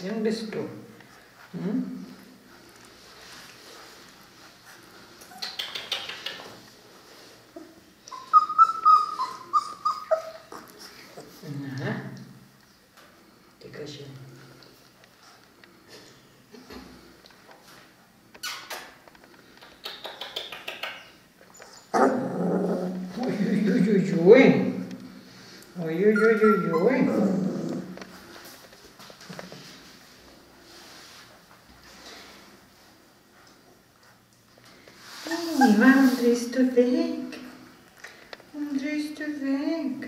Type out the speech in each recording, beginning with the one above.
Sen bist du. Hm? Aha. Dickerchen. Ui, ui, ui, ui, ui. Ui, ui, ui, ui, ui. Hey, warum drehst du weg? Warum drehst du weg?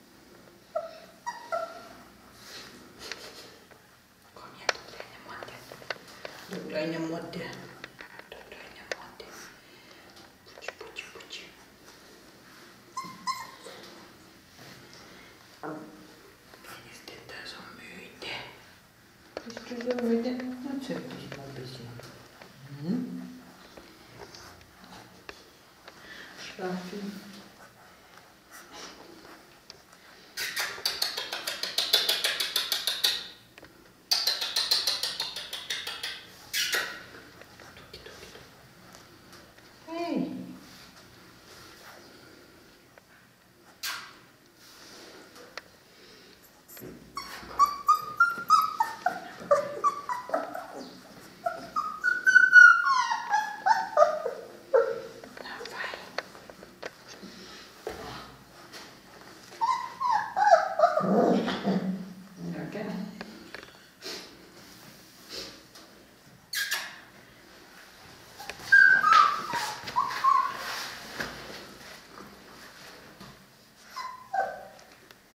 Komm her, du kleine Motte. Du kleine Motte. Putsch, putsch, putsch. Ist denn da so müde? Bist du so müde? Na, zeig dich mal ein bisschen. Hm? Schlafen.